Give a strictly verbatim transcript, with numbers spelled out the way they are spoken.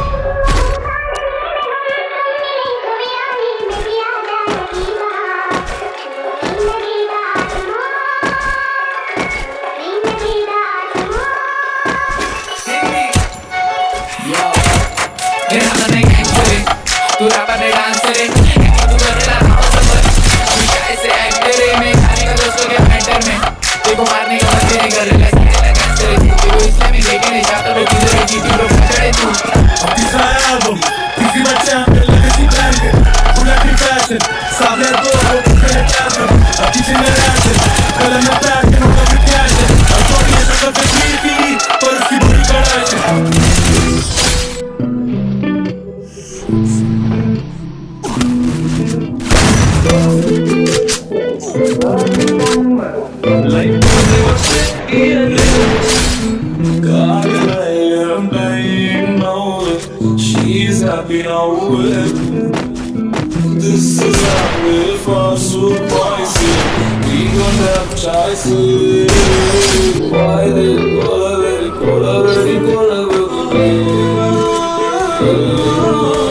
तू रैपर ने डांस करे तू करेला सफर तू कैसे एक्ट करे मैं खाने का दोस्तों के मेंटर में देखो मारने का मत नहीं कर रहा है डांस करे तू इसलिए मैं देखे नहीं चाहता तो किधर जीती लोग चढ़े तू तीसरा एल्बम किसी बच्चे पे लेगेसी ब्रांड पूरा की फैशन सामने दो लोग खड़े पैसे अब किसी ने रैशन कलम में पैशन होगा भी कैश अब थोड़ी ये तक तकलीफ ही पर उसकी बड़ी कड़ाश Like they were sitting God, I am dying now. She's happy now with this is how we far so spicy. We don't have choices. Why they call already, call already, call already.